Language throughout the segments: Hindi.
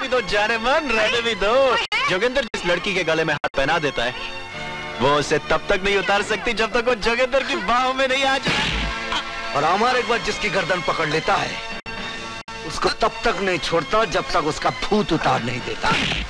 भी दो जाने मन, रहने भी दो। जोगिंदर जिस लड़की के गले में हाथ पहना देता है वो उसे तब तक नहीं उतार सकती जब तक वो जोगिंदर की बाहों में नहीं आ जाए। और अमर एक बार जिसकी गर्दन पकड़ लेता है उसको तब तक नहीं छोड़ता जब तक उसका भूत उतार नहीं देता।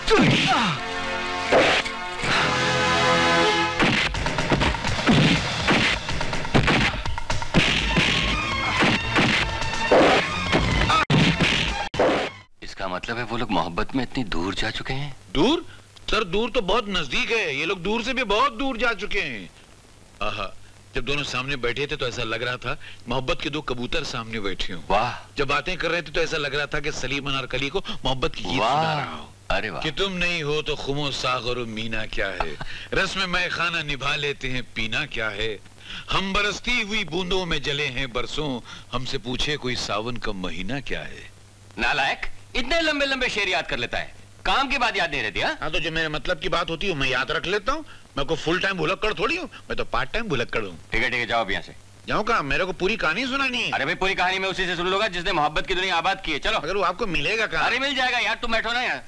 इसका मतलब है वो लोग मोहब्बत में इतनी दूर जा चुके हैं। दूर? सर दूर तो बहुत नजदीक है, ये लोग दूर से भी बहुत दूर जा चुके हैं। आहा, जब दोनों सामने बैठे थे तो ऐसा लग रहा था मोहब्बत के दो कबूतर सामने बैठे हो। वाह। जब बातें कर रहे थे तो ऐसा लग रहा था कि सलीम अनारकली को मोहब्बत की गीत सुना रहा हो। अरे वाह। कि तुम नहीं हो तो खुमो सागर मीना क्या है, रस्म मैं खाना निभा लेते हैं पीना क्या है, हम बरसती हुई बूंदों में जले हैं बरसों, हमसे पूछे कोई सावन का महीना क्या है। नालायक, इतने लंबे लंबे शेर याद कर लेता है, काम की बात याद नहीं रहती। हाँ तो जो मेरे मतलब की बात होती है मैं याद रख लेता हूँ। मैं को फुल टाइम भुलक्कड़ थोड़ी हूँ, मैं तो पार्ट टाइम भुलक्कड़ हूँ। ठीक है जाओ अब यहाँ से। जाऊँ कहाँ? मेरे को पूरी कहानी सुनानी है। अरे भाई पूरी कहानी मैं उसी से सुन लूंगा जिसने मोहब्बत की दुनिया आबाद की है। चलो। अगर वो आपको मिलेगा कहाँ? अरे मिल जाएगा यार, तुम बैठो ना यहाँ।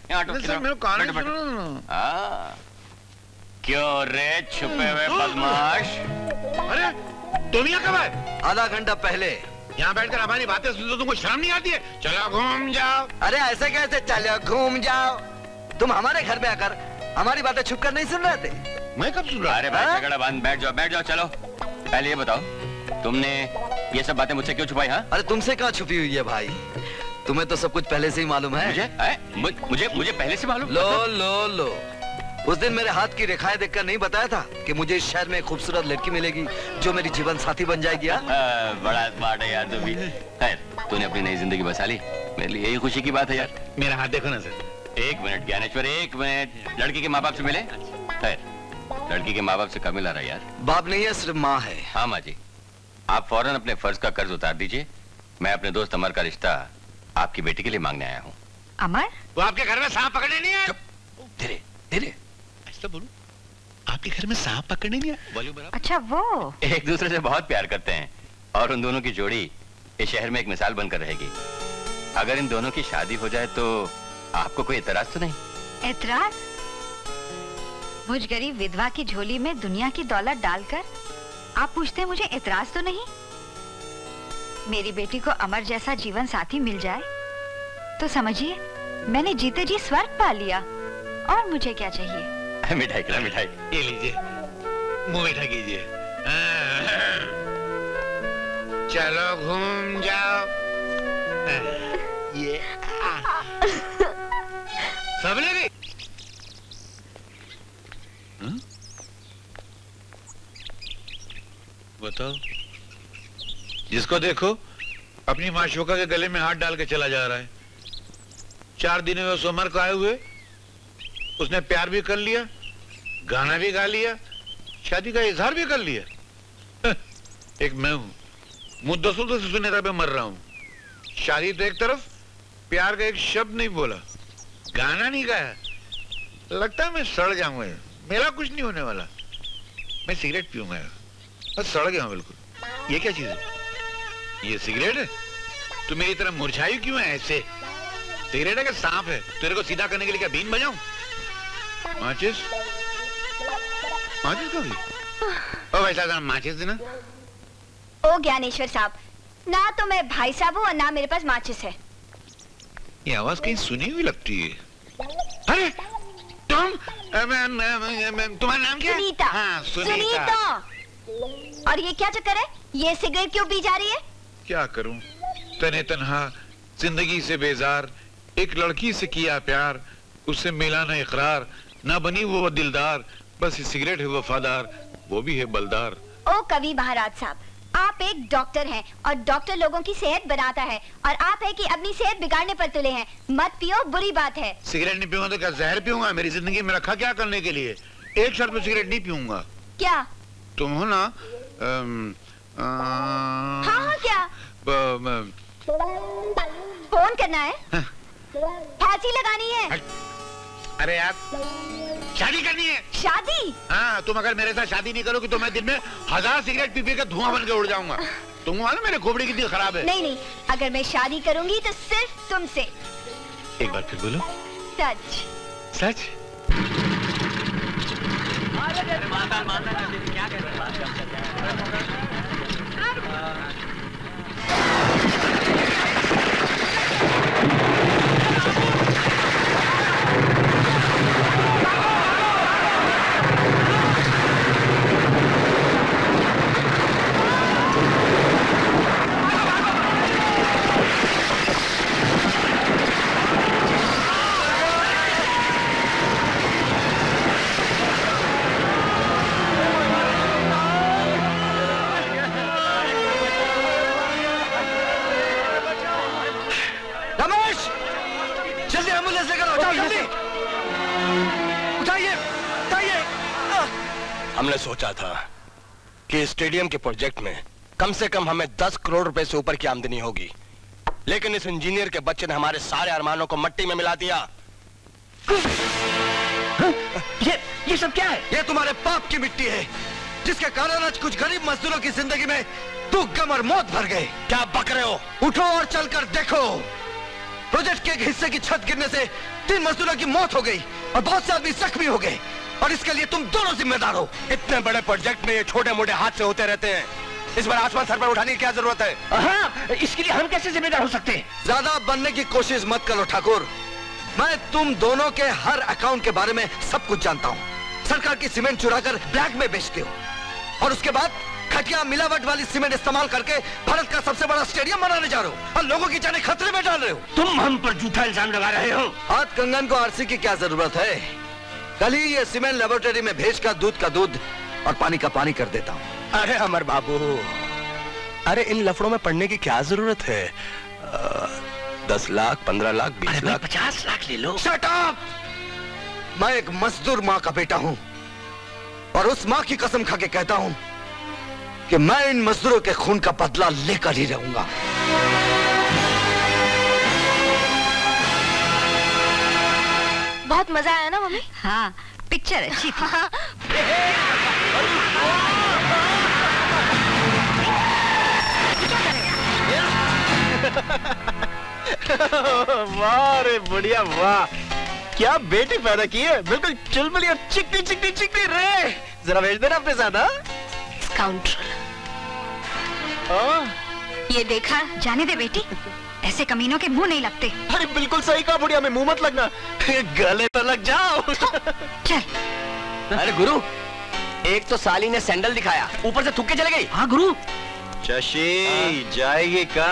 क्यों रे छुपे हुए बदमाश? अरे तुम यहाँ कब आए? आधा घंटा पहले। यहाँ बैठकर हमारी बातें सुन तो तुमको शर्म नहीं आती है? चलो घूम जाओ। अरे ऐसे कैसे चलो घूम जाओ? तुम हमारे घर में आकर हमारी बातें छुप कर नहीं सुन रहे थे? मैं कब सुन रहा? अरे भाई झगड़ा बंद, बैठ जाओ चलो। पहले ये बताओ तुमने ये सब बातें मुझसे क्यों छुपाई? हाँ अरे तुमसे कहाँ छुपी हुई है भाई, तुम्हें तो सब कुछ पहले से ही मालूम है। मुझे पहले से मालूम? लो उस दिन मेरे हाथ की रेखाएं देखकर नहीं बताया था कि मुझे इस शहर में एक खूबसूरत लड़की मिलेगी जो मेरी जीवन साथी बन जाएगी। बड़ा स्मार्ट है यार तू भी। तूने अपनी नई जिंदगी बसा ली, मेरे लिए यही खुशी की बात है यार। मेरा हाथ देखो ना सर। एक मिनट ज्ञानेश्वर, एक मिनट। लड़की के माँ बाप से मिले? लड़की के माँ बाप से कब मिला रहा यार? बाप नहीं है, सिर्फ माँ है। हाँ माँ जी, आप फौरन अपने फर्ज का कर्ज उतार दीजिए। मैं अपने दोस्त अमर का रिश्ता आपकी बेटी के लिए मांगने आया हूँ। अमर? वो आपके घर में सांप पकड़ने नहीं आया? धीरे धीरे ऐसा बोलूं, आपके घर में सांप पकड़ने नहीं आया? अच्छा वो एक दूसरे से बहुत प्यार करते हैं और उन दोनों की जोड़ी इस शहर में एक मिसाल बनकर रहेगी। अगर इन दोनों की शादी हो जाए तो आपको कोई एतराज तो नहीं? एतराज? मुझ गरीब विधवा की झोली में दुनिया की दौलत डालकर आप पूछते हैं मुझे एतराज तो नहीं? मेरी बेटी को अमर जैसा जीवन साथी मिल जाए तो समझिए मैंने जीते जी स्वर्ग पा लिया। और मुझे क्या चाहिए? मिठाई खिला, मिठाई। ये लीजिए, मुंह मीठा कीजिए। चलो घूम जाओ। ये सब ले गई। बताओ, जिसको देखो अपनी माशूका के गले में हाथ डाल के चला जा रहा है। 4 दिन में उस उम्र को आए हुए उसने प्यार भी कर लिया, गाना भी गा लिया, शादी का इजहार भी कर लिया। एक मैं हूं, मुद्दसों से सुनेरा पे मर रहा हूं। शादी तो एक तरफ, प्यार का एक शब्द नहीं बोला, गाना नहीं गाया। लगता है मैं सड़ जाऊंगा। मेरा कुछ नहीं होने वाला, मैं सिगरेट पीऊंगा। बस सड़ गया हूं बिल्कुल। ये क्या चीज है? ये सिगरेट है? तू मेरी तरह मुरझाई क्यों है ऐसे? सिगरेट है कि सांप है? तेरे को सीधा करने के लिए क्या बीन बजाऊं? माचिस? माचिस कभी? ओ भाई साहब माचिस देना। ओ ज्ञानेश्वर साहब, ना तो मैं भाई साहब हूँ और ना मेरे पास माचिस है। ये आवाज कहीं सुनी हुई लगती है। अरे तुम, तुम्हारा नाम क्या है? सुनीता। हाँ, सुनीता। और ये क्या चक्कर है? ये सिगरेट क्यों पी जा रही है? क्या करूं, तने तन्हा जिंदगी से बेजार, एक लड़की से किया प्यार, उससे मिला ना इकरार, ना बनी वो दिलदार, बस ये सिगरेट है वफादार, वो भी है बलदार। ओ कवि महाराज साहब, आप एक डॉक्टर हैं और डॉक्टर लोगों की सेहत बनाता है और आप है कि अपनी सेहत बिगाड़ने पर तुले हैं। मत पियो, बुरी बात है। सिगरेट नहीं पीऊंगा तो क्या जहर पीऊंगा? मेरी जिंदगी में रखा क्या करने के लिए? एक शर्त पे सिगरेट नहीं पीऊंगा। क्या? तुम हो ना? हाँ क्या? फोन करना है? फांसी लगानी है? अरे यार, शादी करनी है। शादी? हाँ, तुम अगर मेरे साथ शादी नहीं करोगी तो मैं दिन में 1000 सिगरेट पी के धुआं बन के उड़ जाऊंगा। तुम मालूम मेरे खोपड़ी कितनी खराब है। नहीं, अगर मैं शादी करूंगी तो सिर्फ तुमसे। एक बार फिर बोलो। सच। सच? हमने सोचा था कि स्टेडियम के प्रोजेक्ट में कम से कम हमें 10 करोड़ रुपए से ऊपर की आमदनी होगी, लेकिन इस इंजीनियर के बच्चे ने हमारे सारे अरमानों को मिट्टी में मिला दिया। ये सब क्या है? ये तुम्हारे पाप की मिट्टी है, जिसके कारण आज कुछ गरीब मजदूरों की जिंदगी में दुख, गम और मौत भर गए। क्या बक रहे हो? उठो और चलकर देखो। प्रोजेक्ट के एक हिस्से की छत गिरने से 3 मजदूरों की मौत हो गई और बहुत से आदमी जख्मी हो गए, और इसके लिए तुम दोनों जिम्मेदार हो। इतने बड़े प्रोजेक्ट में ये छोटे मोटे हादसे होते रहते हैं, इस बार आसमान सर पर उठाने की क्या जरूरत है? हाँ, इसके लिए हम कैसे जिम्मेदार हो सकते हैं? ज्यादा बनने की कोशिश मत करो ठाकुर। मैं तुम दोनों के हर अकाउंट के बारे में सब कुछ जानता हूँ। सरकार की सीमेंट चुराकर ब्लैक में बेचते हो, और उसके बाद घटिया मिलावट वाली सीमेंट इस्तेमाल करके भारत का सबसे बड़ा स्टेडियम बनाने जा रहे हो और लोगों की जानें खतरे में डाल रहे हो। तुम हम पर झूठा इल्जाम लगा रहे हो। आज कंगन को आरसी की क्या जरूरत है? कल ही ये सीमेंट लेबोरेटरी में भेजकर दूध का दूध और पानी का पानी कर देता हूँ। अरे अमर बाबू, अरे इन लफड़ों में पड़ने की क्या जरूरत है? 10 लाख, 15 लाख, 20 लाख, 50 लाख ले लो। Shut up! मैं एक मजदूर माँ का बेटा हूँ, और उस माँ की कसम खा के कहता हूँ कि मैं इन मजदूरों के खून का बदला लेकर ही रहूंगा। बहुत मजा आया ना मम्मी? हाँ, पिक्चर अच्छी थी। वाह रे बढ़िया, वाह क्या बेटी पैदा की है, बिल्कुल चुलबुली और चिकनी चिकनी चिकनी रे। जरा भेज देना अपने साथ। स्काउंड्रल। ये देखा, जाने दे बेटी, ऐसे कमीनों के मुंह नहीं लगते। अरे बिल्कुल सही कहा बुढ़िया, में मुंह मत लगना, गले तो लग जाओ। चल। अरे गुरु, एक तो साली ने सैंडल दिखाया, ऊपर से थूक के चले गई। हाँ गुरु। शशि जाएगी का?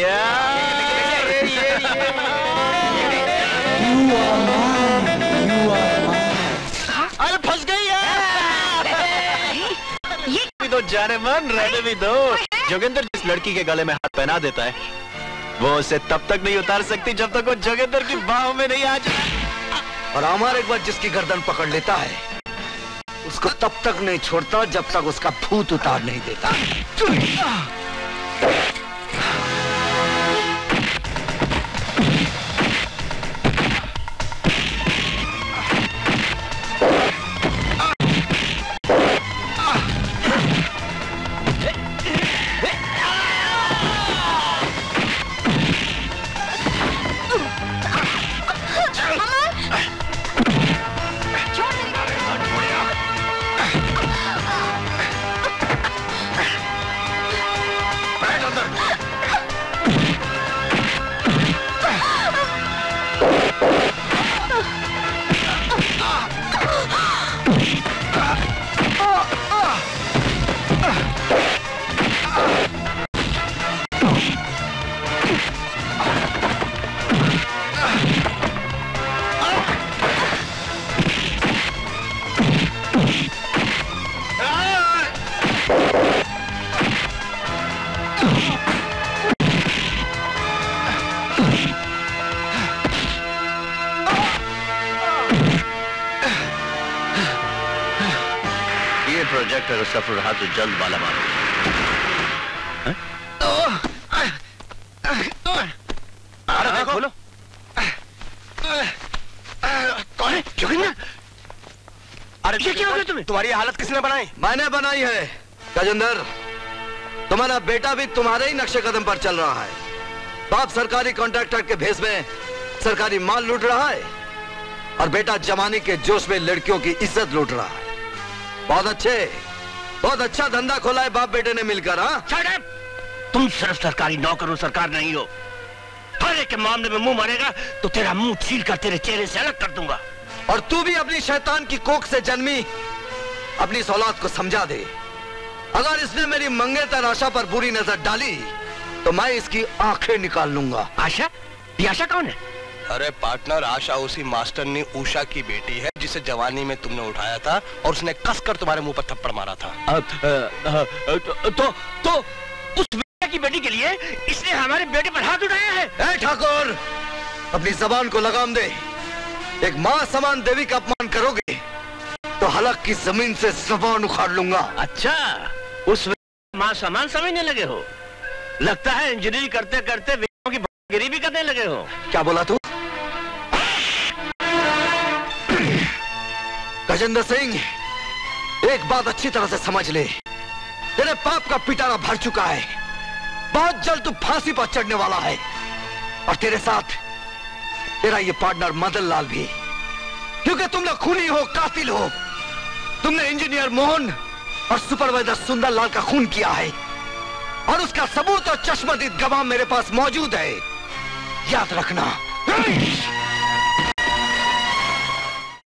अरे फंस गई है। ये तो जाने मन, रहने भी दो। जोगिंदर जिस लड़की के गले में हाथ पहना देता है, वो उसे तब तक नहीं उतार सकती जब तक वो जोगिंदर की बाहों में नहीं आ जाए। और अमर एक बार जिसकी गर्दन पकड़ लेता है, उसको तब तक नहीं छोड़ता जब तक उसका भूत उतार नहीं देता। प्रोजेक्ट अगर सफल रहा तो जल्द वाला मारो। अरे खोलो। कौन है? जोगिंदर। अरे ये क्या हो गया तुम्हें? तुम्हारी हालत किसने बनाई? मैंने बनाई है गजेंद्र। तुम्हारा बेटा भी तुम्हारे ही नक्शे कदम पर चल रहा है। बाप सरकारी कॉन्ट्रैक्टर के भेस में सरकारी माल लूट रहा है, और बेटा जवानी के जोश में लड़कियों की इज्जत लूट रहा है। बहुत अच्छा धंधा खोला है बाप बेटे ने मिलकर। हाँ, तुम सिर्फ सरकारी नौकर हो, सरकार नहीं हो। हर एक के मामले में मुंह मारेगा तो तेरा मुंह छील कर तेरे चेहरे से अलग कर दूंगा। और तू भी अपनी शैतान की कोख से जन्मी अपनी इस औलाद को समझा दे, अगर इसने मेरी मंगेतर आशा पर बुरी नजर डाली तो मैं इसकी आंखें निकाल लूंगा। आशा? ये आशा कौन है? अरे पार्टनर, आशा उसी मास्टरनी उषा की बेटी है जिसे जवानी में तुमने उठाया था और उसने कसकर तुम्हारे मुंह पर थप्पड़ मारा था। तो उस बेटे की बेटी के लिए इसने हमारे बेटे पर हाथ उठाया है। ए ठाकुर, अपनी जबान को लगाम दे। एक माँ समान देवी का अपमान करोगे तो हलक की जमीन से जबान उखाड़ लूंगा। अच्छा, उस माँ समान समझने लगे हो? लगता है इंजीनियरिंग करते करते वेदों की भागीदारी भी करने लगे हो। क्या बोला तू? गजेंद्र सिंह, एक बात अच्छी तरह से समझ ले, तेरे पाप का पिटारा भर चुका है। बहुत जल्द तू फांसी पर चढ़ने वाला है और तेरे साथ तेरा ये पार्टनर मदन लाल भी, क्योंकि तुम लोग खूनी हो, कातिल हो। तुमने इंजीनियर मोहन और सुपरवाइजर सुंदर लाल का खून किया है और उसका सबूत और चश्मदीद गवाह मेरे पास मौजूद है। याद रखना।